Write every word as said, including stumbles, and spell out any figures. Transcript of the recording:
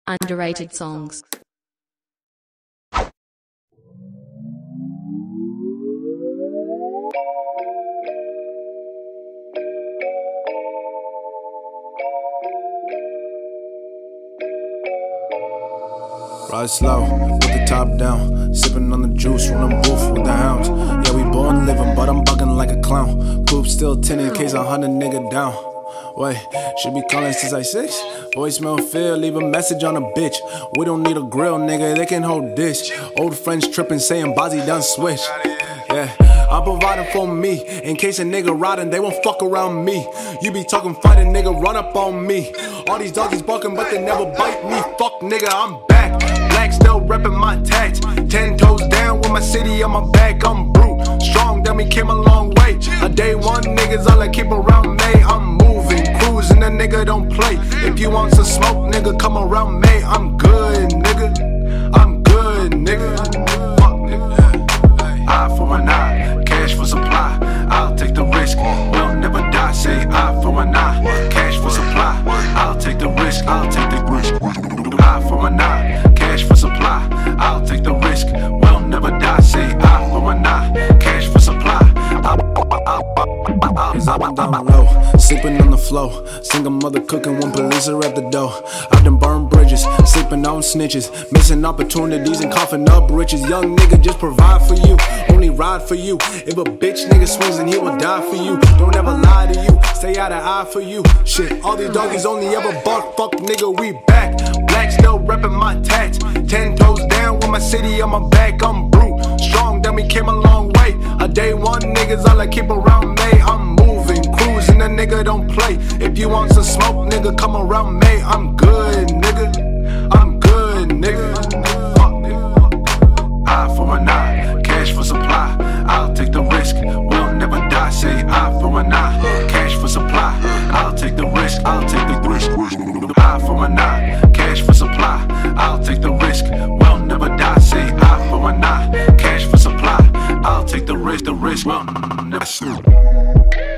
Underrated songs. Ride slow, with the top down, sipping on the juice, running booth with the hounds. Yeah, we born living, but I'm bugging like a clown. Coupe still tinted in case I hunt a nigga down. Wait, should be calling since I six. Voicemail fail, leave a message on a bitch. We don't need a grill, nigga, they can hold dish. Old friends tripping, saying Bozzy done switch. Yeah, I'm providing for me. In case a nigga riding, they won't fuck around me. You be talking fighting, nigga, run up on me. All these doggies barking, but they never bite me. Fuck, nigga, I'm back. Black still reppin' my tats. Ten toes down with my city on my back. I'm brute, strong, then we came a long way. A day one niggas all I keep around me. I'm moving, cruising, a nigga don't play. If you want some smoke, nigga, come around me. I'm good, nigga. I'm good, nigga. Fuck, nigga. Eye for an eye, cash for supply. I'll take the risk, we'll never die. Say eye for an eye, cash for supply. I'll take the risk, I'll take the risk. Eye for an eye, cash for supply. I'll take the risk, we'll never die. Say eye for an eye, cash for supply. Cause I've been down low, sleeping on the floor. Single mother cooking when police are at the door. I done burned bridges, sleeping on snitches, missing opportunities and coughing up riches. Young nigga just provide for you, only ride for you. If a bitch nigga swings then he will die for you. Don't ever lie to you, stay out of eye for you. Shit, all these doggies only ever bark. Fuck nigga, we back. Black still reppin' my tats. Ten toes down with my city on my back. I'm brute, strong, then we came a long way. A day one niggas all I keep around me. I'm moving, cruising, a nigga don't play. If you want some smoke, nigga, come around me. I'm good, nigga. I'm good, nigga. Fuck, nigga. Eye for an eye, cash for supply. I'll take the risk, we'll never die. Say eye for an eye, cash for supply. I'll take the risk, I'll take the risk. Eye for an eye, cash for supply. I'll take the risk, we'll never die. Say eye for an eye, cash for supply. I'll take the risk, the risk, we'll never.